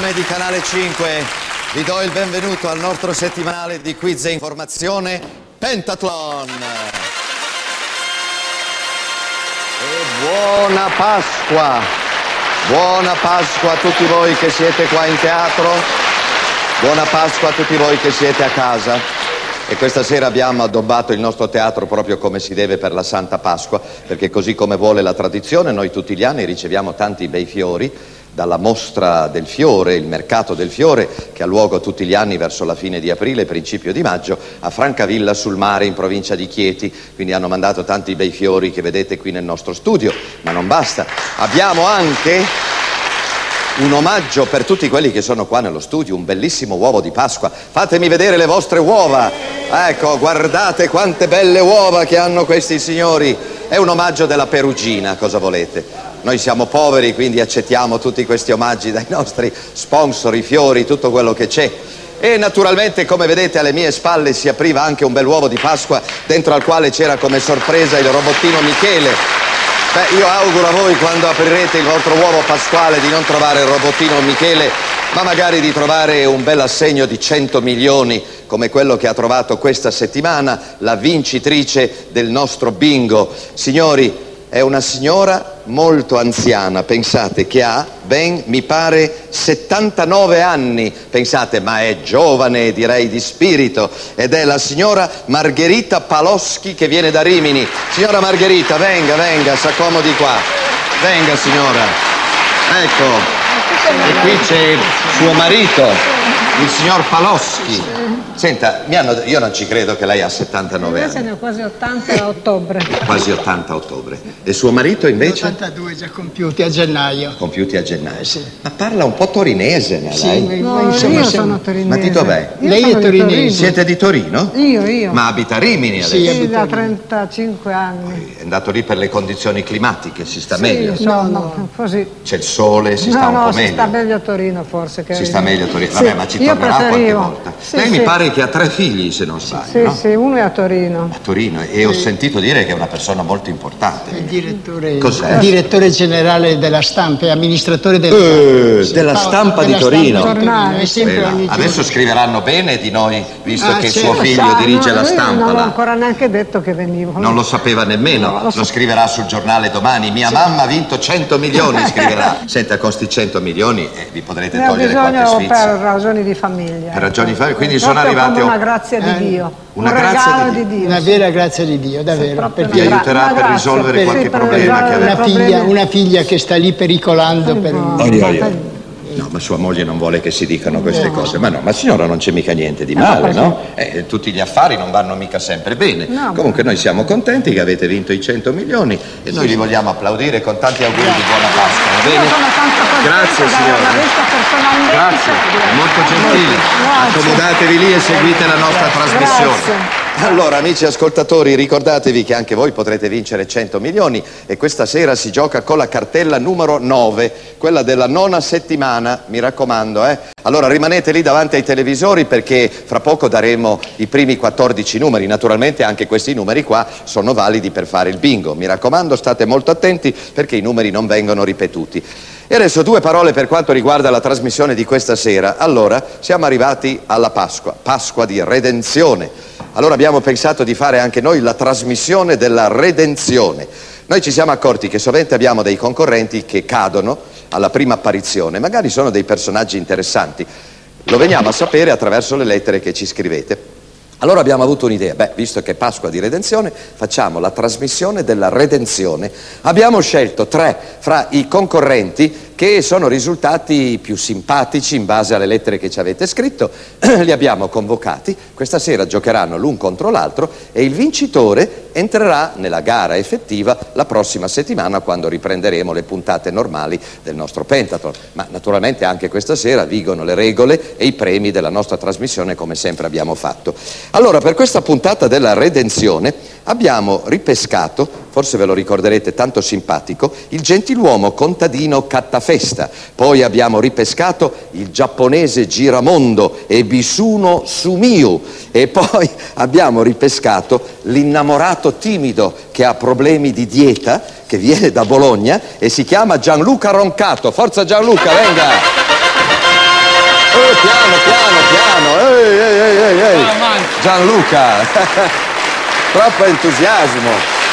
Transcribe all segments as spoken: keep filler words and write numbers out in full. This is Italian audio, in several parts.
nome di Canale cinque vi do il benvenuto al nostro settimanale di quiz e informazione Pentathlon. E buona Pasqua! Buona Pasqua a tutti voi che siete qua in teatro, buona Pasqua a tutti voi che siete a casa. E questa sera abbiamo addobbato il nostro teatro proprio come si deve per la Santa Pasqua, perché così come vuole la tradizione, noi tutti gli anni riceviamo tanti bei fiori dalla mostra del fiore, il mercato del fiore, che ha luogo tutti gli anni verso la fine di aprile, principio di maggio, a Francavilla sul Mare, in provincia di Chieti. Quindi hanno mandato tanti bei fiori che vedete qui nel nostro studio, ma non basta. Abbiamo anche un omaggio per tutti quelli che sono qua nello studio, un bellissimo uovo di Pasqua. Fatemi vedere le vostre uova. Ecco, guardate quante belle uova che hanno questi signori. È un omaggio della Perugina, cosa volete? Noi siamo poveri, quindi accettiamo tutti questi omaggi dai nostri sponsor, i fiori, tutto quello che c'è. E naturalmente, come vedete, alle mie spalle si apriva anche un bell'uovo di Pasqua, dentro al quale c'era come sorpresa il robottino Michele. Beh, io auguro a voi, quando aprirete il vostro uovo pasquale, di non trovare il robottino Michele, ma magari di trovare un bel assegno di cento milioni, come quello che ha trovato questa settimana la vincitrice del nostro bingo. Signori, è una signora molto anziana, pensate, che ha ben, mi pare, settantanove anni. Pensate, ma è giovane, direi di spirito, ed è la signora Margherita Paloschi, che viene da Rimini. Signora Margherita, venga, venga, s'accomodi qua. Venga, signora. Ecco. E qui c'è suo marito, il signor Paloschi. Senta, mi hanno, io non ci credo che lei ha settantanove anni. Invece ne ho quasi ottanta a ottobre. Quasi ottanta a ottobre. E suo marito invece? ottantadue già compiuti a gennaio. Compiuti a gennaio. Sì. Ma parla un po' torinese, no, Sì, lei? No, insomma, io siamo- sono torinese. Ma di dov'è? Io Lei sono è di torinese. Torino. Siete di Torino? Io, io. Ma abita a Rimini adesso? Sì, Sì, da abito- trentacinque anni. È andato lì per le condizioni climatiche, si sta Sì, meglio. insomma, No, no. così. C'è il sole, si sta no, un no, po' si meglio. sta meglio a Torino forse. Che Si a sta Rimini. meglio a Torino. Sì, Vabbè, ma ci io tornerà qualche preferivo. volta. Sì, lei sì. mi pare che ha tre figli, se non sbaglio, Sì, no? sì, uno è a Torino. A Torino. E ho sentito dire che è una persona molto importante. Il direttore, Cos'è? il direttore generale della stampa e amministratore del Eh, Sì, della Paolo, stampa di della Torino. stampa di Giornale, È sempre Bella. ogni giorno. Adesso scriveranno bene di noi, visto Ah, che sì, suo lo figlio Sa, dirige no, la lui stampa non ho là. ancora neanche detto che venivo. Non lo sapeva nemmeno, No, lo lo, so. scriverà sul giornale domani. Mia mamma ha vinto cento milioni, scriverà. Senta, con sti cento milioni eh, vi potrete Ne ho togliere qualche bisogno sfizio. per ragioni di famiglia. Per ragioni di famiglia, quindi È sono proprio arrivate- come una grazia di Eh, Dio. una un grazia regalo di di Dio. Una sì. vera grazia di Dio, davvero. proprio perché Vi una aiuterà Una per grazia, risolvere sì, qualche per problema risolvere che una avete. problemi. figlia, una figlia che sta lì pericolando per un... Oi, oi, oi. No, ma sua moglie non vuole che si dicano queste cose. Ma no, ma signora, non c'è mica niente di male, no? Eh, tutti gli affari non vanno mica sempre bene. No, Comunque noi siamo contenti che avete vinto i cento milioni e noi li vogliamo applaudire con tanti auguri di buona Pasqua, va Io bene? sono tanto contenta Grazie, di signora. averla vista personalmente. Grazie, è molto gentile. Grazie. Accomodatevi lì e seguite la nostra trasmissione. Grazie. Allora, amici ascoltatori, ricordatevi che anche voi potrete vincere cento milioni e questa sera si gioca con la cartella numero nove, quella della nona settimana, mi raccomando, eh. Allora rimanete lì davanti ai televisori perché fra poco daremo i primi quattordici numeri, naturalmente anche questi numeri qua sono validi per fare il bingo. Mi raccomando, state molto attenti perché i numeri non vengono ripetuti. E adesso due parole per quanto riguarda la trasmissione di questa sera. Allora, siamo arrivati alla Pasqua, Pasqua di Redenzione. Allora abbiamo pensato di fare anche noi la trasmissione della redenzione. Noi ci siamo accorti che sovente abbiamo dei concorrenti che cadono alla prima apparizione, magari sono dei personaggi interessanti. Lo veniamo a sapere attraverso le lettere che ci scrivete. Allora abbiamo avuto un'idea, beh, visto che è Pasqua di Redenzione, facciamo la trasmissione della redenzione. Abbiamo scelto tre fra i concorrenti che sono risultati più simpatici in base alle lettere che ci avete scritto, li abbiamo convocati, questa sera giocheranno l'un contro l'altro e il vincitore entrerà nella gara effettiva la prossima settimana quando riprenderemo le puntate normali del nostro Pentathlon. Ma naturalmente anche questa sera vigono le regole e i premi della nostra trasmissione come sempre abbiamo fatto. Allora, per questa puntata della redenzione abbiamo ripescato, forse ve lo ricorderete, tanto simpatico, il gentiluomo contadino Cattafesta. Poi abbiamo ripescato il giapponese Giramondo e Bisuno Sumiu. E poi abbiamo ripescato l'innamorato timido che ha problemi di dieta, che viene da Bologna e si chiama Gianluca Roncato. Forza Gianluca, venga! Eh, piano, piano, piano. Ehi, ehi, ehi, ehi, ehi. Gianluca. Troppo entusiasmo.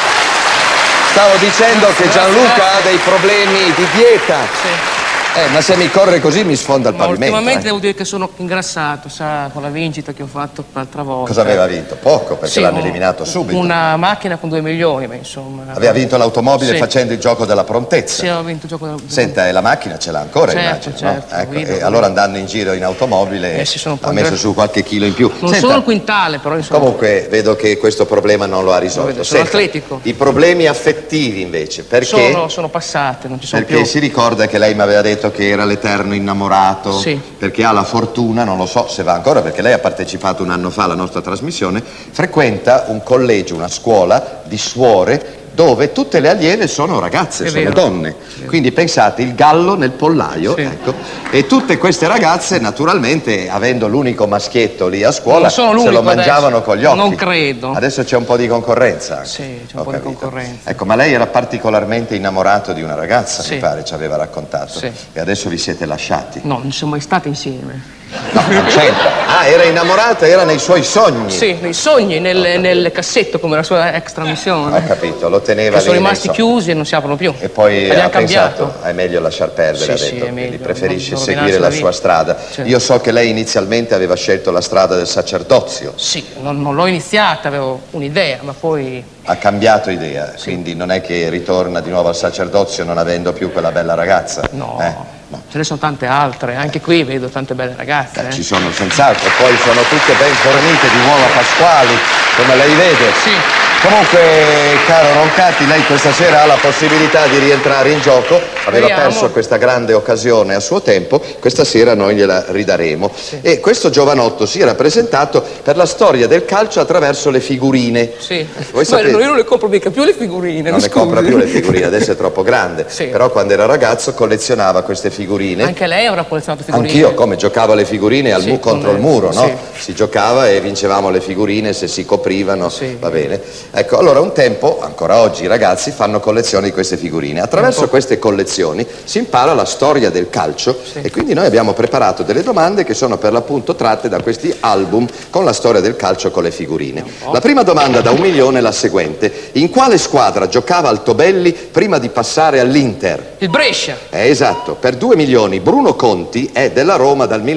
Stavo dicendo che Gianluca ha dei problemi di dieta. Sì. Eh, ma se mi corre così mi sfonda il Ma pavimento. ultimamente eh. devo dire che sono ingrassato, sa, con la vincita che ho fatto l'altra volta. Cosa aveva vinto? Poco, perché Sì, l'hanno ho- eliminato subito. Una macchina con due milioni, ma insomma. Aveva vinto l'automobile Sì. facendo il gioco della prontezza. Sì, ho vinto il gioco della... Senta, e la macchina ce l'ha ancora, Certo, immagino, certo, no? Ecco, guido, e guido. allora andando in giro in automobile Eh, sì, sono un po' ha messo ingra- su qualche chilo in più. Non Senta, solo il quintale, però insomma. comunque vedo che questo problema non lo ha risolto. Lo vedo, sono Senta, atletico. I problemi affettivi invece, perché? Sono, sono passate, non ci sono Perché più. si ricorda che lei mi aveva detto che era l'eterno innamorato, Sì. perché ha la fortuna, non lo so se va ancora, perché lei ha partecipato un anno fa alla nostra trasmissione, frequenta un collegio, una scuola di suore dove tutte le allieve sono ragazze, È sono vero. donne. Quindi pensate, il gallo nel pollaio, Sì. ecco, e tutte queste ragazze, naturalmente, avendo l'unico maschietto lì a scuola, Non sono se lo l'unico mangiavano adesso. con gli occhi. Non credo. Adesso c'è un po' di concorrenza anche. Sì, c'è un Ho po' di capito. concorrenza. Ecco, ma lei era particolarmente innamorato di una ragazza, Sì. mi pare, ci aveva raccontato. Sì. E adesso vi siete lasciati. No, non siamo mai stati insieme. No, non c'entra. Ah, era innamorata, era nei suoi sogni. Sì, nei sogni, nel, nel cassetto, come la sua ex Ho trasmissione. capito, lo teneva Che sono lì nei rimasti sogni. chiusi e non si aprono più. E poi Abbiamo ha cambiato. pensato, è meglio lasciar perdere, Sì, ha sì, detto, è meglio, quindi preferisce non seguire rovinarsi la la sua vita. strada. Certo. Io so che lei inizialmente aveva scelto la strada del sacerdozio, Sì, non, non l'ho iniziata, avevo un'idea, ma poi... ha cambiato idea, quindi non è che ritorna di nuovo al sacerdozio non avendo più quella bella ragazza. No, Eh, no. ce ne sono tante altre, anche qui vedo tante belle ragazze. Eh, eh. ci sono senz'altro, poi sono tutte ben fornite di uova pasquali, come lei vede. Sì. Comunque, caro Roncati, lei questa sera ha la possibilità di rientrare in gioco. Aveva Speriamo. perso questa grande occasione a suo tempo, questa sera noi gliela ridaremo. E questo giovanotto si era presentato per la storia del calcio attraverso le figurine. Sì, Voi ma sapete- io non le compro mica più le figurine. Non mi ne compra scusi. più le figurine, adesso è troppo grande. Sì. Però quando era ragazzo collezionava queste figurine. Anche lei avrà collezionato figurine. Anch'io, come giocavo alle figurine al Sì, mu contro con il le- muro, no? sì. Si giocava e vincevamo le figurine se si coprivano, Sì. va bene. Ecco, allora un tempo, ancora oggi i ragazzi fanno collezioni di queste figurine. Attraverso queste collezioni si impara la storia del calcio e quindi noi abbiamo preparato delle domande che sono per l'appunto tratte da questi album con la storia del calcio con le figurine. La prima domanda da un milione è la seguente: in quale squadra giocava Altobelli prima di passare all'Inter? Il Brescia. È esatto, per due milioni Bruno Conti è della Roma dal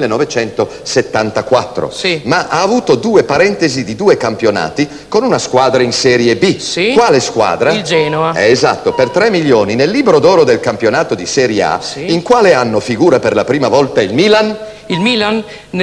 millenovecentosettantaquattro, Sì. ma ha avuto due parentesi di due campionati con una squadra in Serie B. Sì. Quale squadra? Il Genoa. È esatto, per tre milioni nel libro d'oro del campionato di Serie A, Sì. in quale anno figura per la prima volta il Milan? Il Milan nel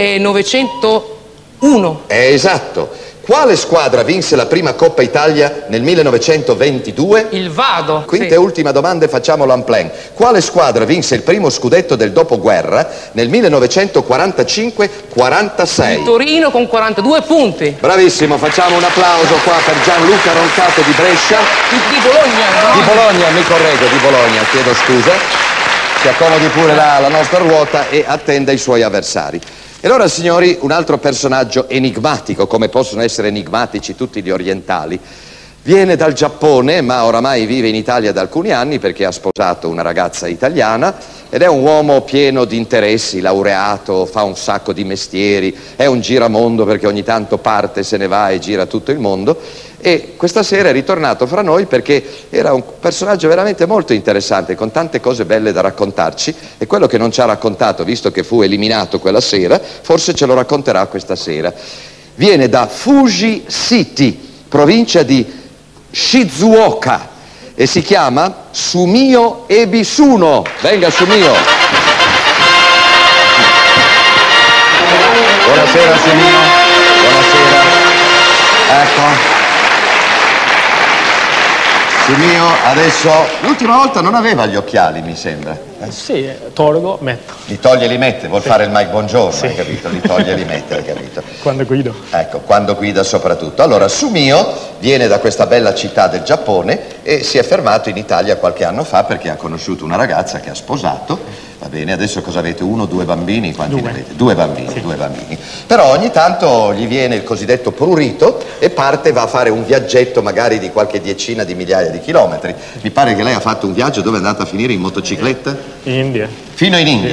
millenovecentouno. È esatto. Quale squadra vinse la prima Coppa Italia nel millenovecentoventidue? Il Vado. Quinta sì. e ultima domanda e facciamolo en plein. Quale squadra vinse il primo scudetto del dopoguerra nel millenovecentoquarantacinque quarantasei? Il Torino con quarantadue punti. Bravissimo, facciamo un applauso qua per Gianluca Roncato di Brescia. Di, di Bologna, no? Di Bologna, mi correggo, di Bologna, chiedo scusa. Si accomodi pure la, la nostra ruota e attenda i suoi avversari. E allora, signori, un altro personaggio enigmatico, come possono essere enigmatici tutti gli orientali, viene dal Giappone, ma oramai vive in Italia da alcuni anni perché ha sposato una ragazza italiana ed è un uomo pieno di interessi, laureato, fa un sacco di mestieri, è un giramondo perché ogni tanto parte, se ne va e gira tutto il mondo. E questa sera è ritornato fra noi perché era un personaggio veramente molto interessante, con tante cose belle da raccontarci, e quello che non ci ha raccontato, visto che fu eliminato quella sera, forse ce lo racconterà questa sera. Viene da Fuji City, provincia di Shizuoka, e si chiama Sumio Ebisuno. Venga, Sumio. Buonasera, Sumio. Buonasera. Ecco. Sumio adesso, l'ultima volta non aveva gli occhiali, mi sembra. Eh? Sì, tolgo, metto. Li toglie e li mette, vuol fare il Mike Buongiorno, hai capito? Li toglie e li mette, hai capito? Quando guido. Ecco, quando guida soprattutto. Allora, Sumio viene da questa bella città del Giappone e si è fermato in Italia qualche anno fa perché ha conosciuto una ragazza che ha sposato. Va bene, adesso cosa avete? Uno, due bambini? Quanti Due. ne avete? Due bambini, due bambini. Però ogni tanto gli viene il cosiddetto prurito e parte, va a fare un viaggetto magari di qualche decina di migliaia di chilometri. Mi pare che lei ha fatto un viaggio dove è andata a finire in motocicletta? In India. Fino in India. Sì, sì.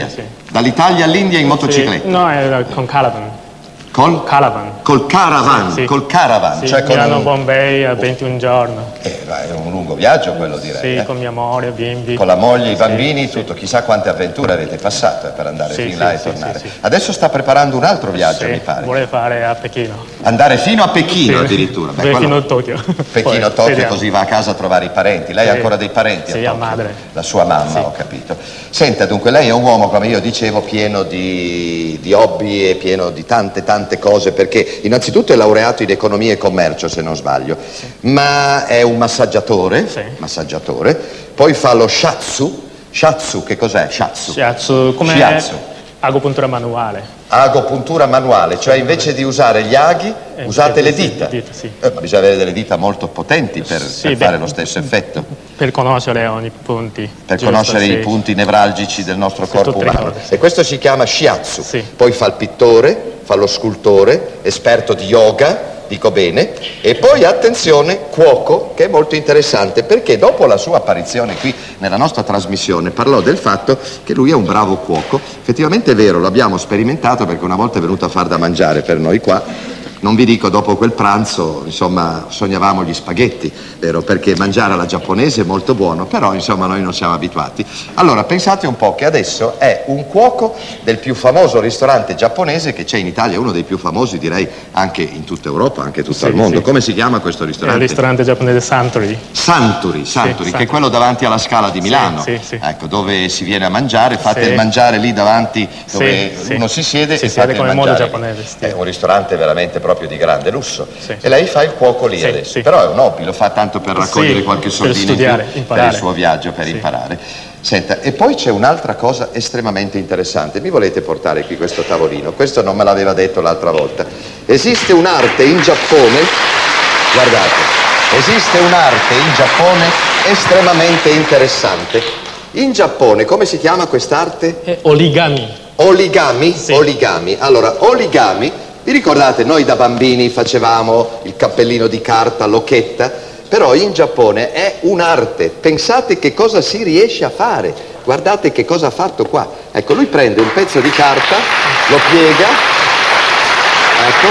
Dall'Italia all'India in motocicletta? Sì. No, è con Caravan. Col? Caravan. Col caravan, Sì, sì. col caravan. Sì, Cioè con Milano un... Bombay a ventuno giorni. Eh, è un lungo viaggio quello, direi. Sì, eh? con mia moglie, bimbi. Con la moglie, i bambini, sì, tutto. Chissà quante avventure avete passato per andare sì, fin sì, là e sì, tornare. sì, sì. Adesso sta preparando un altro viaggio, Sì, mi pare. vuole fare a Pechino. Andare fino a Pechino, Sì. addirittura. Beh, Pechino quello... Tokyo. Pechino, Poi, Tokyo, vediamo. così va a casa a trovare i parenti. Lei ha Sì. ancora dei parenti? Sì, a a Tokyo? madre. La sua mamma, Sì. ho capito. Senta, dunque, lei è un uomo, come io dicevo, pieno di, di hobby e pieno di tante, tante cose, perché innanzitutto è laureato in economia e commercio, se non sbaglio, sì. Ma è un massaggiatore, sì. massaggiatore, poi fa lo shiatsu. Shiatsu, che cos'è? Shiatsu. Shiatsu, come Shiatsu. agopuntura manuale. Agopuntura manuale, cioè invece di usare gli aghi, Eh, usate sì, le sì, dita. dita, sì. Eh, ma bisogna avere delle dita molto potenti per, Sì, per beh, fare lo stesso effetto, per conoscere ogni punti. per giusto, conoscere sì. i punti nevralgici del nostro Sì, corpo tutte le umano. cose, sì. E questo si chiama shiatsu. Sì. Poi fa il pittore, fa lo scultore, esperto di yoga, dico bene, e poi attenzione, cuoco, che è molto interessante, perché dopo la sua apparizione qui nella nostra trasmissione parlò del fatto che lui è un bravo cuoco. Effettivamente è vero, lo abbiamo sperimentato perché una volta è venuto a far da mangiare per noi qua. Non vi dico, dopo quel pranzo, insomma, sognavamo gli spaghetti, vero? Perché mangiare alla giapponese è molto buono, però, insomma, noi non siamo abituati. Allora, pensate un po' che adesso è un cuoco del più famoso ristorante giapponese che c'è in Italia, uno dei più famosi, direi, anche in tutta Europa, anche tutto Sì, il mondo. sì. Come si chiama questo È ristorante? il ristorante giapponese Santuri. Santuri, Santuri, Sì, che è Santuri. quello davanti alla Scala di Milano, sì, sì. ecco, dove si viene a mangiare, fate Sì. il mangiare lì davanti dove Sì, sì. uno si siede Si e siede fate come il modo mangiare. giapponese, stile. È un ristorante veramente proprio di grande lusso. Sì. E lei fa il cuoco lì Sì, adesso, sì. però è un hobby, lo fa tanto per raccogliere Sì, qualche per soldino in più studiare, per imparare. il suo viaggio, per Sì. imparare. Senta, e poi c'è un'altra cosa estremamente interessante. Mi volete portare qui questo tavolino? Questo non me l'aveva detto l'altra volta. Esiste un'arte in Giappone, guardate, esiste un'arte in Giappone estremamente interessante. In Giappone, come si chiama quest'arte? È origami. Oligami? Sì. Oligami. Allora, oligami, vi ricordate, noi da bambini facevamo il cappellino di carta, l'occhetta, però in Giappone è un'arte. Pensate che cosa si riesce a fare. Guardate che cosa ha fatto qua. Ecco, lui prende un pezzo di carta, lo piega, ecco,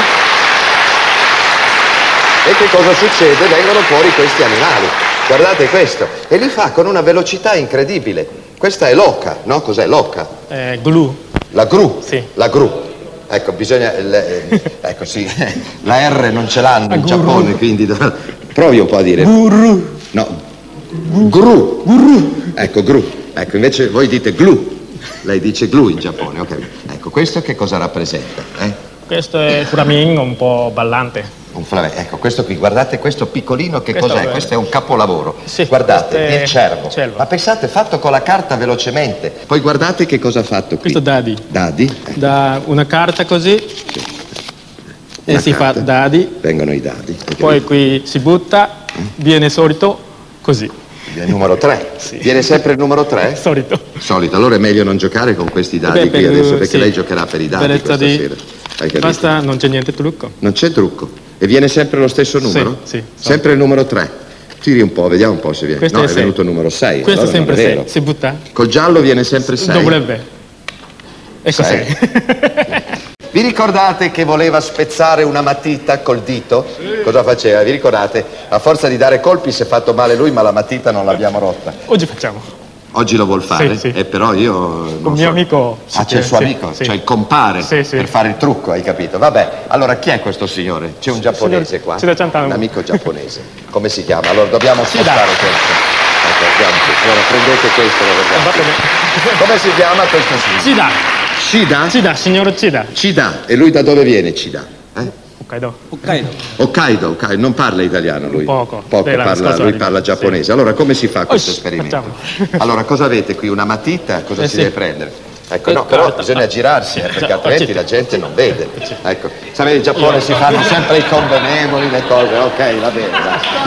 e che cosa succede? Vengono fuori questi animali. Guardate questo. E li fa con una velocità incredibile. Questa è l'oca, no? Cos'è l'oca? Eh, glue. La gru, Sì. la gru. Ecco, bisogna, le- ecco sì, la R non ce l'hanno in Giappone, quindi do- provi un po' a dire. Guru. No, gru, gru. Ecco, gru. Ecco, invece voi dite glu. Lei dice glu in Giappone, ok. Ecco, questo che cosa rappresenta? Eh? Questo è flamingo un po' ballante. Un flamenco. Ecco, questo qui, guardate questo piccolino, che Questo cos'è? è- Questo è un capolavoro. Sì, Guardate, questo è il cervo. cervo. Ma pensate, fatto con la carta velocemente. Poi guardate che cosa ha fatto qui. Questo dadi. Dadi. Ecco, Da una carta così e una si fa carta. dadi, Vengono i dadi. hai poi capito? qui si butta, viene solito così. Il numero tre. Sì. Viene sempre il numero tre? Solito. Solito, allora è meglio non giocare con questi dadi Beh, qui per- adesso, perché sì. lei giocherà per i dadi Per questa di- sera. Hai capito? Basta, non c'è niente trucco. Non c'è trucco. E viene sempre lo stesso numero? sì, Sempre il numero tre. Tiri un po', vediamo un po' se viene. Questo no, è è sei. venuto il numero sei. Questo allora è sempre non è sei. vero. Si butta. Col giallo viene sempre sei. Dovrebbe. E Sei. cos'è? Vi ricordate che voleva spezzare una matita col dito? Cosa faceva? Vi ricordate? A forza di dare colpi si è fatto male lui, ma la matita non l'abbiamo rotta. Oggi facciamo. Oggi lo vuol fare, Sì, sì. e però io non Con so. mio amico. Ah, c'è il suo sì, amico, sì. cioè il compare, Sì, sì. per fare il trucco, hai capito? Vabbè, allora chi è questo signore? C'è un giapponese qua? Shida Chantan. Un amico giapponese. Come si chiama? Allora dobbiamo Shida. spostare questo. Ecco, andiamo qui. Allora prendete questo, lo vediamo. Va bene. Come si chiama questo signore? Cida. Shida? Cida, signor Cida. Shida. E lui da dove viene Shida? Eh? Hokkaido. Hokkaido, Hokkaido, non parla italiano lui. Poco. Poco Della parla, scorsa lui vita. parla giapponese. Allora come si fa questo Osh, esperimento? facciamo. Allora cosa avete qui? Una matita? Cosa Eh, si sì. deve prendere? Ecco, Eh, no, però carta. bisogna girarsi, eh, perché Sì. altrimenti la gente non vede. Ecco, sapete, in Giappone si fanno sempre i convenevoli, le cose, ok, va bene,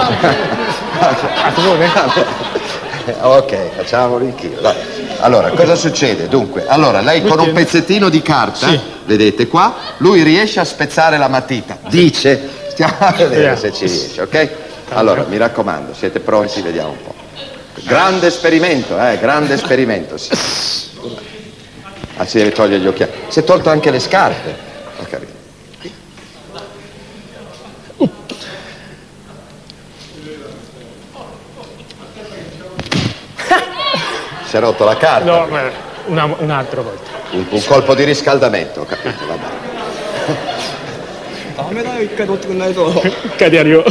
dai. Ok, facciamolo anch'io, dai. Allora, cosa succede? Dunque, allora, lei con un pezzettino di carta, Sì. vedete qua, lui riesce a spezzare la matita. Dice, stiamo a vedere se ci riesce, ok? Allora, mi raccomando, siete pronti? Vediamo un po'. Grande esperimento, eh, grande esperimento. Sì. Ah, si deve togliere gli occhiali. Si è tolto anche le scarpe. Ho capito. Si è rotto la carta. No, ma una, un'altra volta. Un, un colpo di riscaldamento, ho capito, va bene. Cadiario.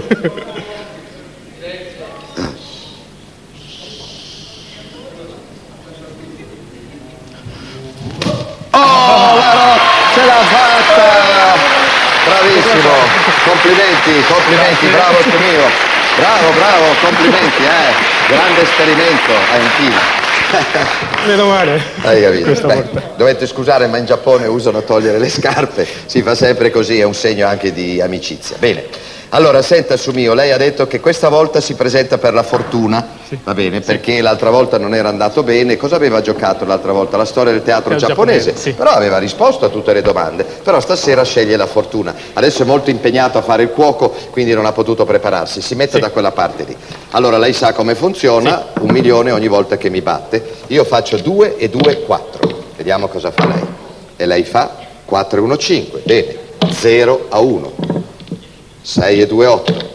Ce l'ha fatta! Bravissimo! Complimenti, complimenti, bravo mio. Bravo, bravo, complimenti, eh! Grande esperimento, anch'io. Meno male. Hai capito? Beh, dovete scusare, ma in Giappone usano togliere le scarpe, si fa sempre così, è un segno anche di amicizia. Bene. Allora, senta, Sumio, lei ha detto che questa volta si presenta per la fortuna, sì, va bene, sì, perché l'altra volta non era andato bene. Cosa aveva giocato l'altra volta? La storia del teatro il giapponese, giapponese, sì, però aveva risposto a tutte le domande, però stasera sceglie la fortuna. Adesso è molto impegnato a fare il cuoco, quindi non ha potuto prepararsi, si mette, sì, da quella parte lì. Allora, lei sa come funziona, sì, un milione ogni volta che mi batte. Io faccio due e due, quattro, vediamo cosa fa lei. E lei fa quattro e uno, cinque, bene, zero a uno, sei e due, otto,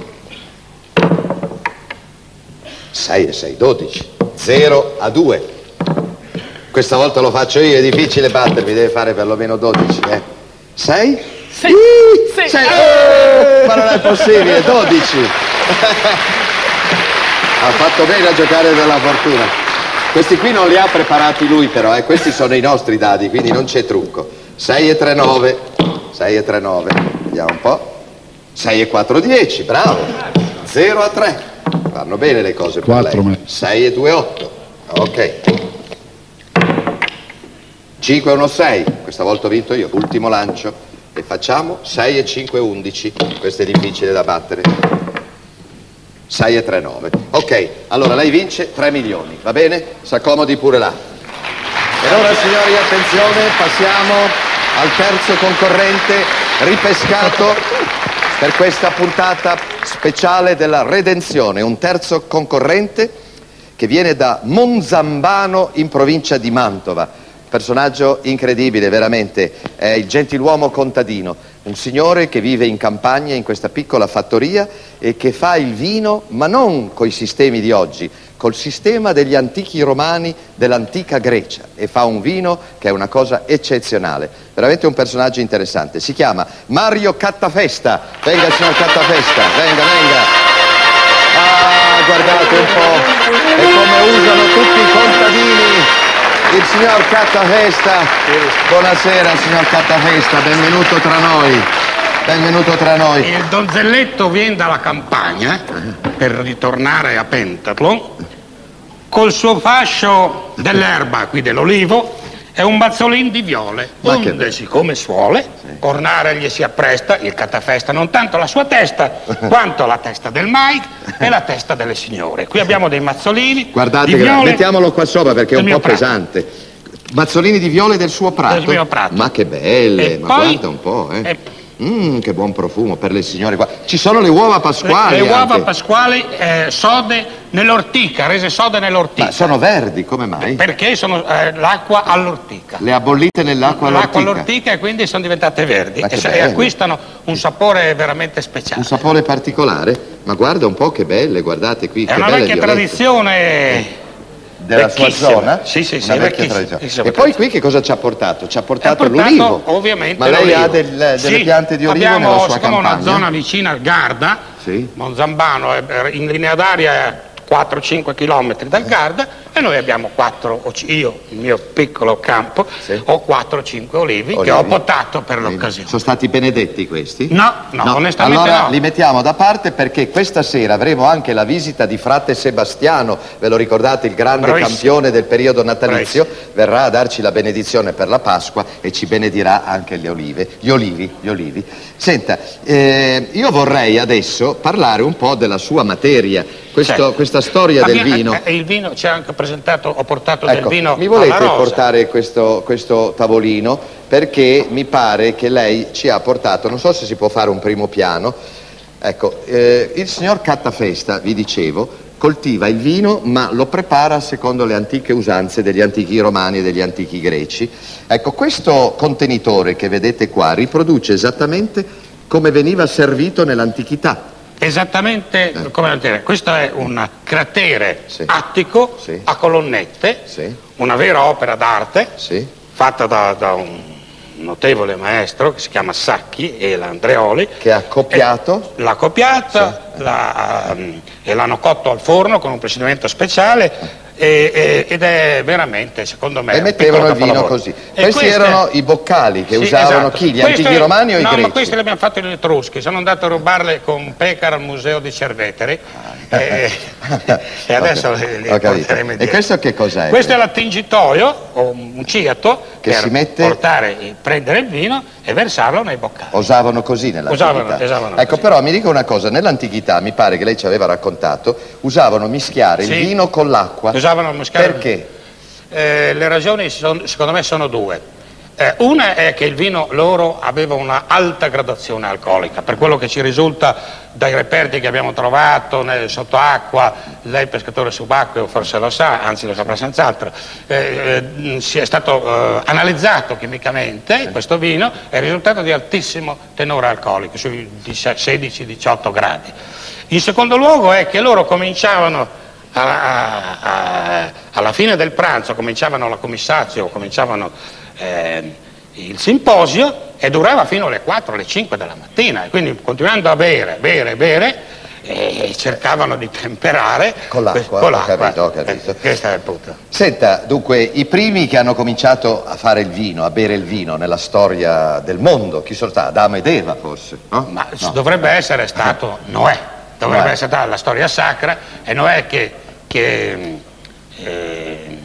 sei e sei, dodici, zero a due. Questa volta lo faccio io, è difficile battermi, deve fare perlomeno dodici, eh. sei? Sì. Sì. sei. Eh, ma non è possibile, dodici. Ha fatto bene a giocare per la fortuna. Questi qui non li ha preparati lui però, eh. Questi sono i nostri dadi, quindi non c'è trucco. sei e tre, nove, sei e tre, nove, vediamo un po'. sei e quattro, dieci, bravo. zero a tre, vanno bene le cose per lei. sei e due, otto, ok. cinque e uno, sei, questa volta ho vinto io, ultimo lancio. E facciamo sei e cinque, undici, questo è difficile da battere. sei e tre, nove, ok, allora lei vince tre milioni, va bene? S'accomodi pure là. E ora, signori, attenzione, passiamo al terzo concorrente ripescato per questa puntata speciale della redenzione. Un terzo concorrente che viene da Monzambano in provincia di Mantova. Personaggio incredibile, veramente, è il gentiluomo contadino, un signore che vive in campagna in questa piccola fattoria e che fa il vino, ma non coi sistemi di oggi, col sistema degli antichi romani dell'antica Grecia, e fa un vino che è una cosa eccezionale, veramente un personaggio interessante. Si chiama Mario Cattafesta. Venga, signor Cattafesta, venga, venga. Ah, guardate un po', è come usano tutti i contadini. Il signor Cattafesta. Buonasera, signor Cattafesta, benvenuto tra noi. Benvenuto tra noi. Il donzelletto viene dalla campagna per ritornare a Pentatlon col suo fascio dell'erba qui dell'olivo e un mazzolin di viole, Ma onde che... siccome suole, sì, ornare gli si appresta il Cattafesta non tanto la sua testa quanto la testa del Mike e la testa delle signore. Qui abbiamo dei mazzolini. Guardate, di viole, mettiamolo qua sopra perché è un po' prato. pesante. Mazzolini di viole del suo prato. Del mio prato. Ma che belle, e ma poi, guarda un po', eh. E... Mmm, che buon profumo per le signore qua. Ci sono le uova pasquali. Le, le uova anche. pasquali eh, sode nell'ortica, rese sode nell'ortica. Ma sono verdi, come mai? Perché sono eh, l'acqua all'ortica. Le ha bollite nell'acqua all'ortica. L'acqua all'ortica e quindi sono diventate verdi e, e acquistano un sapore veramente speciale. Un sapore particolare? Ma guarda un po' che belle, guardate qui. È che una belle vecchia violette. tradizione. Eh. Della sua zona? Sì, sì, sì. Una vecchia tradizione. E poi qui che cosa ci ha portato? Ci ha portato, portato l'olivo. Ovviamente. Ma lei ha del, delle sì, piante di olivo abbiamo, nella sua campagna? Abbiamo una zona vicina al Garda, sì, Monzambano, in linea d'aria quattro cinque chilometri dal Garda, e noi abbiamo quattro, io, il mio piccolo campo, sì, ho quattro cinque olivi, olivi che ho potato per l'occasione. Sono stati benedetti questi? No, no, no. onestamente allora, no. li mettiamo da parte perché questa sera avremo anche la visita di frate Sebastiano, ve lo ricordate, il grande Bravissimo. campione del periodo natalizio, Bravissimo. verrà a darci la benedizione per la Pasqua e ci benedirà anche le olive, gli olivi, gli olivi. Senta, eh, io vorrei adesso parlare un po' della sua materia, questo, certo. questa storia del vino. E il vino ci ha anche presentato, ho portato ecco, del vino mi volete alla rosa. portare questo, questo tavolino, perché mi pare che lei ci ha portato, non so se si può fare un primo piano, ecco, eh, il signor Cattafesta, vi dicevo, coltiva il vino ma lo prepara secondo le antiche usanze degli antichi romani e degli antichi greci. Ecco, questo contenitore che vedete qua riproduce esattamente come veniva servito nell'antichità. Esattamente eh. come l'antichità. Questo è un cratere sì. attico sì. a colonnette, sì. una vera opera d'arte sì. fatta da, da un notevole maestro che si chiama Sacchi e l'Andreoli, che ha copiato l'ha copiata sì. la, um, e l'hanno cotto al forno con un procedimento speciale e, e, ed è veramente, secondo me, e mettevano il vino così. E questi, questi erano i boccali che sì, usavano esatto. chi? Gli Queste, antichi romani o no, i greci? No, ma questi li abbiamo fatti gli etruschi, sono andato a rubarle con Pecara al museo di Cerveteri ah. e, e adesso okay. li, li porteremo indietro. E questo che cos'è? Questo è l'attingitoio o un ciato che per si mette... portare, prendere il vino e versarlo nei boccali. Usavano così nell'antichità. Usavano, usavano ecco, così. Però mi dica una cosa, nell'antichità, mi pare che lei ci aveva raccontato, usavano mischiare sì. il vino con l'acqua. Usavano mischiare. Perché? Eh, le ragioni sono, secondo me sono due. Eh, una è che il vino loro aveva una alta gradazione alcolica, per quello che ci risulta dai reperti che abbiamo trovato nel sott'acqua. Lei pescatore subacqueo forse lo sa, anzi lo saprà senz'altro, eh, eh, si è stato eh, analizzato chimicamente questo vino e è risultato di altissimo tenore alcolico, sui sedici diciotto gradi. In secondo luogo è che loro cominciavano a, a, alla fine del pranzo, cominciavano la commissazio, cominciavano eh, il simposio e durava fino alle quattro, alle cinque della mattina, e quindi continuando a bere, bere, bere e cercavano di temperare con l'acqua. Con l'acqua. Ho capito, ho capito. Eh, questo è il punto. Senta, dunque, i primi che hanno cominciato a fare il vino, a bere il vino nella storia del mondo, chi sono stati? Adamo ed Eva forse? No? Ma no. dovrebbe essere stato Noè, dovrebbe Noè. essere stata la storia sacra, e Noè che, che eh,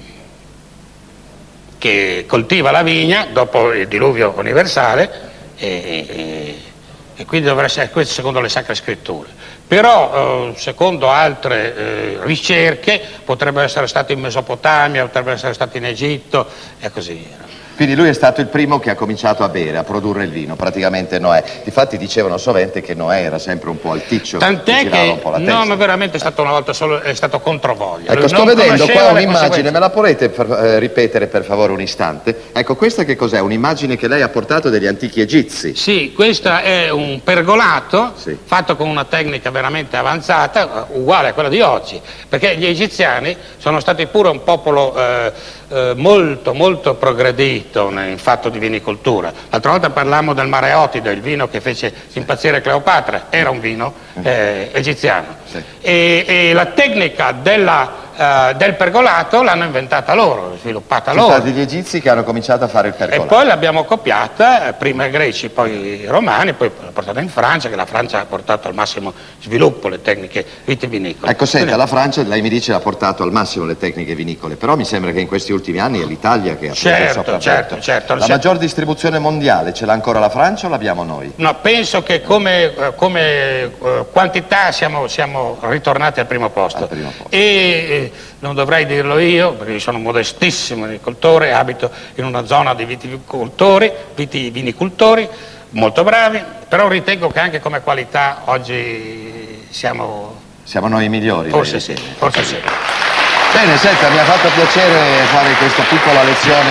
che coltiva la vigna dopo il diluvio universale e, e, e quindi dovrebbe essere questo secondo le sacre scritture. Però eh, secondo altre eh, ricerche potrebbe essere stato in Mesopotamia, potrebbe essere stato in Egitto e così via. Quindi lui è stato il primo che ha cominciato a bere, a produrre il vino, praticamente Noè. Difatti dicevano sovente che Noè era sempre un po' alticcio. Tant'è che, un po' la no, testa. ma veramente è stato una volta solo, è stato controvoglia. Ecco, Lui sto non vedendo qua un'immagine, conseguenze. me la potete per, eh, ripetere per favore un istante? Ecco, questa che cos'è? Un'immagine che lei ha portato degli antichi egizi. Sì, questo è un pergolato sì. fatto con una tecnica veramente avanzata, uguale a quella di oggi, perché gli egiziani sono stati pure un popolo eh, eh, molto, molto progredito in fatto di vinicoltura. L'altra volta parlammo del Mareotido, il vino che fece impazzire Cleopatra, era un vino eh, egiziano. Sì. E, e la tecnica della Uh, del pergolato l'hanno inventata loro, sviluppata Sono loro. stati gli egizi che hanno cominciato a fare il pergolato. E poi l'abbiamo copiata, eh, prima i greci, poi i romani, poi l'ha portata in Francia, che la Francia ha portato al massimo sviluppo le tecniche vitivinicole. Ecco, senta, Quindi, la Francia, lei mi dice, ha portato al massimo le tecniche vinicole, però mi sembra che in questi ultimi anni è l'Italia che ha preso certo, il sopravvento. certo, certo. La maggior distribuzione mondiale ce l'ha ancora la Francia o l'abbiamo noi? No, penso che come, come eh, quantità siamo, siamo ritornati al primo posto. Al primo posto. E eh, non dovrei dirlo io, perché io sono modestissimo vinicoltore, abito in una zona di viticoltori, vitivinicoltori, molto bravi, però ritengo che anche come qualità oggi siamo... Siamo noi i migliori. Forse sì, forse sì. Bene, senta, mi ha fatto piacere fare questa piccola lezione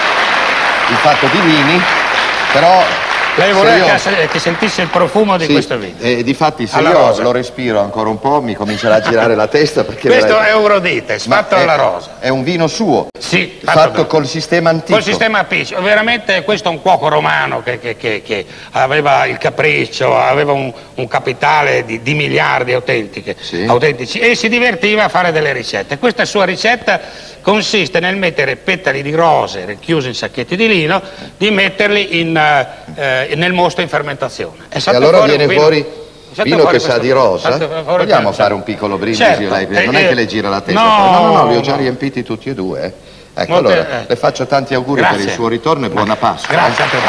di fatto di vini, però... Lei vorrebbe io... che, che sentisse il profumo di sì, questo vino? E eh, difatti se alla io rosa. lo respiro ancora un po' mi comincerà a girare la testa perché... Questo veramente... è Eurodites, fatto è, alla rosa. È un vino suo? Sì, fatto, fatto col sistema antico? Col sistema A P I C. Veramente questo è un cuoco romano che, che, che, che aveva il capriccio, aveva un, un capitale di, di miliardi autentiche, sì. autentici e si divertiva a fare delle ricette. Questa sua ricetta consiste nel mettere petali di rose richiusi in sacchetti di lino, di metterli in, eh, nel mosto in fermentazione. E allora fuori viene vino, fuori vino fuori che sa di rosa? Vogliamo fare un piccolo brindisi? Certo. Lei, non eh, è che le gira la testa? No, no, no, no, li ho già no. riempiti tutti e due. Eh. Ecco, Molte, allora, eh. le faccio tanti auguri Grazie. per il suo ritorno e buona Pasqua. Grazie eh. a te.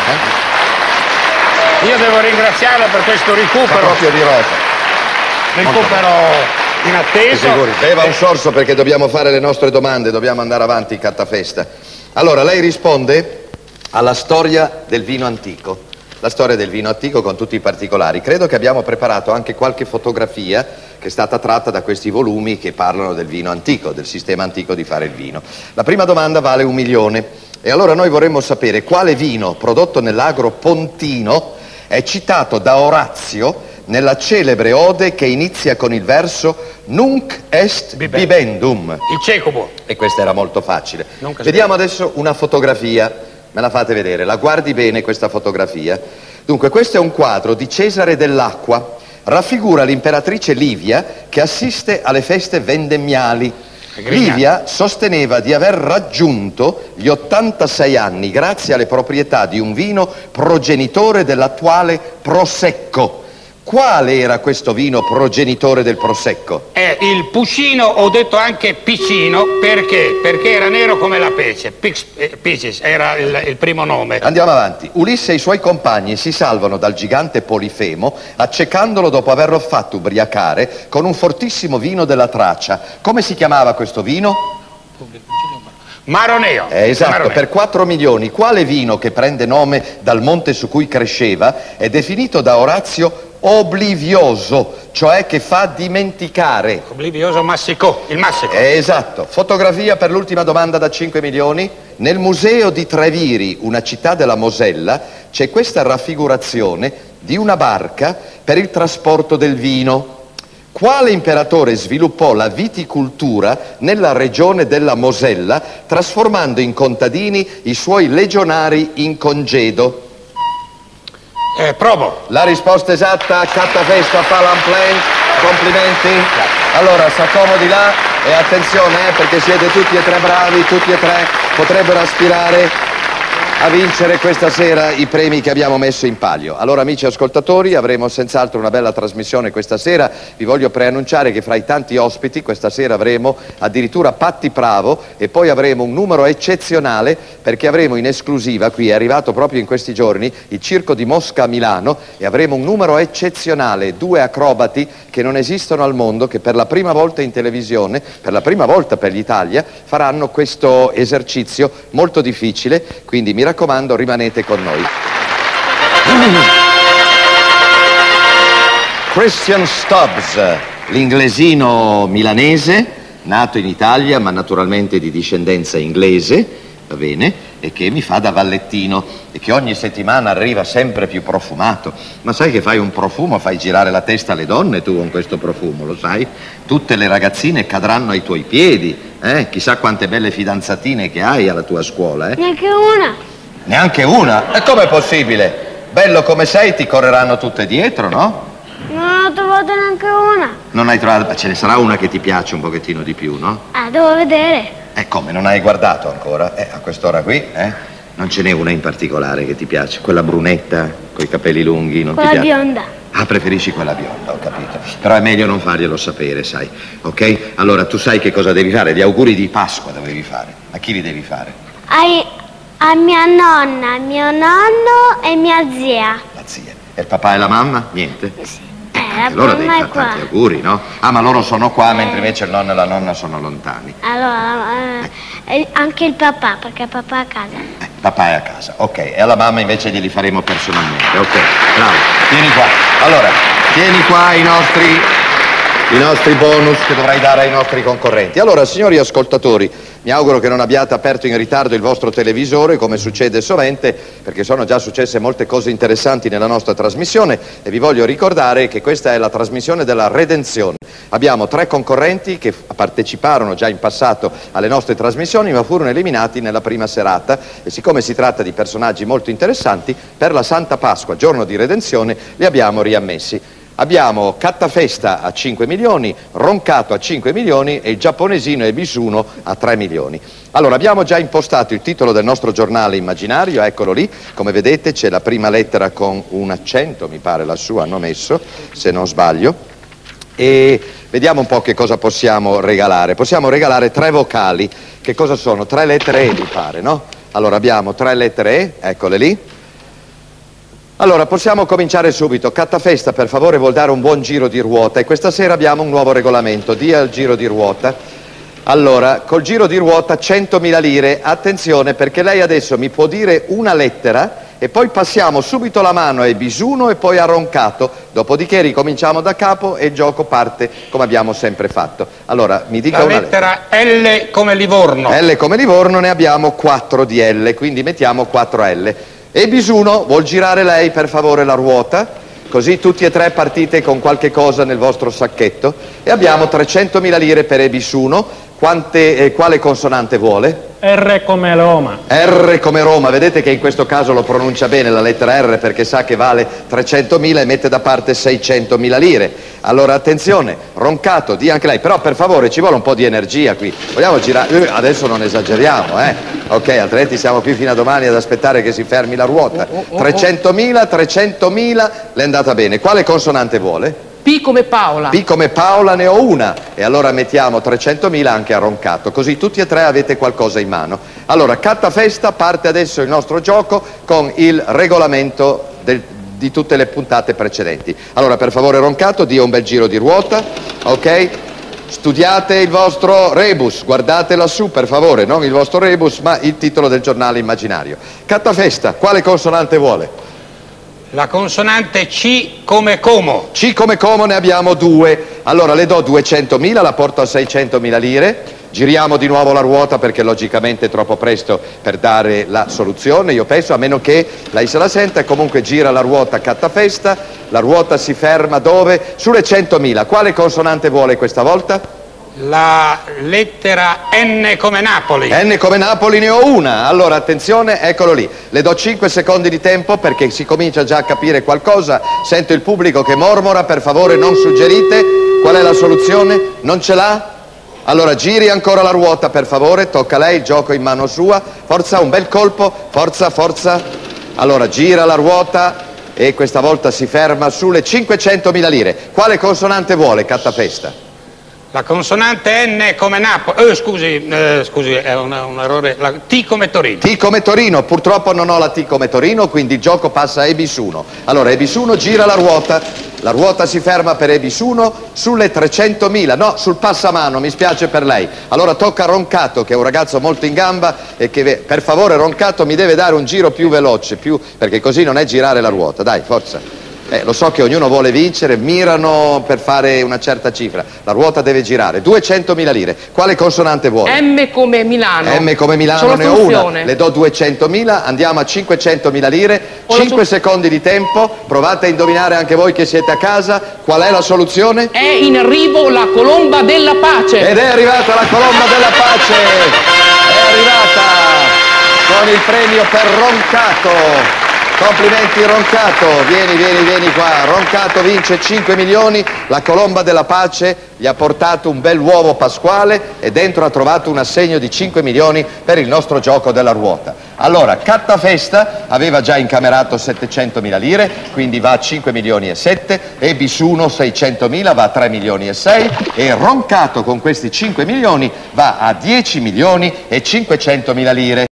Eh? Io devo ringraziarla per questo recupero. Proprio di rosa. Recupero inatteso. Figuri, beva un sorso perché dobbiamo fare le nostre domande, dobbiamo andare avanti in cartafesta. Allora, lei risponde alla storia del vino antico. la storia del vino antico con tutti i particolari. Credo che abbiamo preparato anche qualche fotografia che è stata tratta da questi volumi che parlano del vino antico, del sistema antico di fare il vino. La prima domanda vale un milione e allora noi vorremmo sapere quale vino prodotto nell'agro pontino è citato da Orazio nella celebre ode che inizia con il verso Nunc est bibendum. Il cecubo. E questa era molto facile. Vediamo adesso una fotografia, me la fate vedere, la guardi bene questa fotografia. Dunque, questo è un quadro di Cesare dell'Acqua, raffigura l'imperatrice Livia che assiste alle feste vendemmiali. Livia sosteneva di aver raggiunto gli ottantasei anni grazie alle proprietà di un vino progenitore dell'attuale Prosecco. Quale era questo vino progenitore del Prosecco? È il Puscino, ho detto anche Piccino, perché? Perché era nero come la pece, Pix, eh, Picis era il, il primo nome. Andiamo avanti. Ulisse e i suoi compagni si salvano dal gigante Polifemo accecandolo dopo averlo fatto ubriacare con un fortissimo vino della Tracia. Come si chiamava questo vino? Maroneo. Eh, esatto, Maroneo. Per quattro milioni. Quale vino che prende nome dal monte su cui cresceva è definito da Orazio oblivioso, cioè che fa dimenticare? Oblivioso massicò, il massico. Eh, esatto. Fotografia per l'ultima domanda da cinque milioni. Nel museo di Treviri, una città della Mosella, c'è questa raffigurazione di una barca per il trasporto del vino. Quale imperatore sviluppò la viticoltura nella regione della Mosella, trasformando in contadini i suoi legionari in congedo? Eh, Probo. La risposta esatta, Cattafesta, Palamplain, complimenti. Allora, s'accomodi là e attenzione eh, perché siete tutti e tre bravi, tutti e tre potrebbero aspirare a vincere questa sera i premi che abbiamo messo in palio. Allora, amici ascoltatori, avremo senz'altro una bella trasmissione questa sera. Vi voglio preannunciare che fra i tanti ospiti questa sera avremo addirittura Patti Pravo e poi avremo un numero eccezionale perché avremo in esclusiva, qui è arrivato proprio in questi giorni, il Circo di Mosca a Milano e avremo un numero eccezionale, due acrobati che non esistono al mondo, che per la prima volta in televisione, per la prima volta per l'Italia, faranno questo esercizio molto difficile, quindi mi raccomando, rimanete con noi. Christian Stubbs, l'inglesino milanese, nato in Italia ma naturalmente di discendenza inglese, va bene, e che mi fa da vallettino e che ogni settimana arriva sempre più profumato. Ma sai che fai un profumo, fai girare la testa alle donne tu con questo profumo, lo sai? Tutte le ragazzine cadranno ai tuoi piedi, eh? Chissà quante belle fidanzatine che hai alla tua scuola, eh? Neanche una. Neanche una? E com'è possibile? Bello come sei, ti correranno tutte dietro, no? Non ho trovato neanche una. Non hai trovato? Ce ne sarà una che ti piace un pochettino di più, no? Ah, devo vedere. E come, non hai guardato ancora? Eh, a quest'ora qui, eh? Non ce n'è una in particolare che ti piace? Quella brunetta, coi capelli lunghi, non Quella ti piace? bionda. Ah, preferisci quella bionda, ho capito. Però è meglio non farglielo sapere, sai, ok? Allora, tu sai che cosa devi fare? Gli auguri di Pasqua dovevi fare. A chi li devi fare? Ai, a mia nonna, mio nonno e mia zia. La zia. E il papà e la mamma? Niente? Sì. Eh, la Anche loro devi mamma fare è qua. tanti auguri, no? Ah, ma loro sono qua, Eh. mentre invece il nonno e la nonna sono lontani. Allora, eh, e anche il papà, perché papà è a casa. Eh, papà è a casa, ok. E alla mamma invece glieli faremo personalmente, ok. Bravo, tieni qua. Allora, tieni qua i nostri, i nostri bonus che dovrai dare ai nostri concorrenti. Allora, signori ascoltatori, mi auguro che non abbiate aperto in ritardo il vostro televisore, come succede sovente, perché sono già successe molte cose interessanti nella nostra trasmissione e vi voglio ricordare che questa è la trasmissione della redenzione. Abbiamo tre concorrenti che parteciparono già in passato alle nostre trasmissioni ma furono eliminati nella prima serata e siccome si tratta di personaggi molto interessanti, per la Santa Pasqua, giorno di redenzione, li abbiamo riammessi. Abbiamo Cattafesta a cinque milioni, Roncato a cinque milioni e il giapponesino Ebisuno a tre milioni. Allora, abbiamo già impostato il titolo del nostro giornale immaginario, eccolo lì, come vedete c'è la prima lettera con un accento, mi pare lassù hanno messo, se non sbaglio, e vediamo un po' che cosa possiamo regalare. Possiamo regalare tre vocali, che cosa sono? Tre lettere E, mi pare, no? Allora, abbiamo tre lettere E, eccole lì. Allora, possiamo cominciare subito. Cattafesta, per favore, vuol dare un buon giro di ruota e questa sera abbiamo un nuovo regolamento. Dia il giro di ruota. Allora, col giro di ruota centomila lire. Attenzione, perché lei adesso mi può dire una lettera e poi passiamo subito la mano a Ebisuno e poi a Roncato, dopodiché ricominciamo da capo e il gioco parte come abbiamo sempre fatto. Allora, mi dica la una lettera L come Livorno. L come Livorno, ne abbiamo quattro di L, quindi mettiamo quattro L. Ebisuno, vuol girare lei per favore la ruota? Così tutti e tre partite con qualche cosa nel vostro sacchetto e abbiamo trecentomila lire per Ebisuno. Quante, eh, quale consonante vuole? R come Roma. R come Roma, vedete che in questo caso lo pronuncia bene la lettera R perché sa che vale trecentomila e mette da parte seicentomila lire. Allora attenzione, Roncato, dia anche lei, però per favore ci vuole un po' di energia qui. Vogliamo girare? Adesso non esageriamo, eh? Ok, altrimenti siamo qui fino a domani ad aspettare che si fermi la ruota. trecentomila, trecentomila, le è andata bene. Quale consonante vuole? P come Paola. P come Paola, ne ho una e allora mettiamo trecentomila anche a Roncato, così tutti e tre avete qualcosa in mano. Allora, Cattafesta, parte adesso il nostro gioco con il regolamento del, di tutte le puntate precedenti. Allora, per favore Roncato, dia un bel giro di ruota, ok? Studiate il vostro rebus, guardate lassù per favore, non il vostro rebus ma il titolo del giornale immaginario. Cattafesta, quale consonante vuole? La consonante C come Como. C come Como, ne abbiamo due. Allora le do duecentomila, la porto a seicentomila lire. Giriamo di nuovo la ruota perché logicamente è troppo presto per dare la soluzione, io penso, a meno che lei se la senta. Comunque gira la ruota Cattafesta, la ruota si ferma dove? Sulle centomila. Quale consonante vuole questa volta? La lettera N come Napoli. N come Napoli, ne ho una. Allora attenzione, eccolo lì. Le do cinque secondi di tempo perché si comincia già a capire qualcosa. Sento il pubblico che mormora, per favore non suggerite. Qual è la soluzione? Non ce l'ha? Allora giri ancora la ruota per favore, tocca a lei, il gioco in mano sua. Forza, un bel colpo, forza, forza. Allora gira la ruota e questa volta si ferma sulle cinquecentomila lire. Quale consonante vuole, Cattafesta? La consonante N come Napoli. Eh, scusi, eh, scusi, è una, un errore. La T come Torino. T come Torino, purtroppo non ho la T come Torino, quindi il gioco passa a Ebisuno. Allora Ebisuno gira la ruota, la ruota si ferma per Ebisuno sulle trecentomila, no, sul passamano, mi spiace per lei. Allora tocca a Roncato, che è un ragazzo molto in gamba e che, per favore Roncato, mi deve dare un giro più veloce, più, perché così non è girare la ruota, dai, forza. Eh, lo so che ognuno vuole vincere, mirano per fare una certa cifra. La ruota deve girare. duecentomila lire. Quale consonante vuole? M come Milano. M come Milano, C'ho la ne ho soluzione. una. Le do duecentomila, andiamo a cinquecentomila lire. Ho la cinque sol- secondi di tempo. Provate a indovinare anche voi che siete a casa. Qual è la soluzione? È in arrivo la colomba della pace. Ed è arrivata la colomba della pace. È arrivata con il premio per Roncato. Complimenti Roncato, vieni, vieni, vieni qua. Roncato vince cinque milioni, la colomba della pace gli ha portato un bel uovo pasquale e dentro ha trovato un assegno di cinque milioni per il nostro gioco della ruota. Allora, Cattafesta aveva già incamerato settecentomila lire, quindi va a cinque milioni e sette, Ebisuno seicentomila va a tre milioni e sei e Roncato con questi cinque milioni va a dieci milioni e cinquecentomila lire.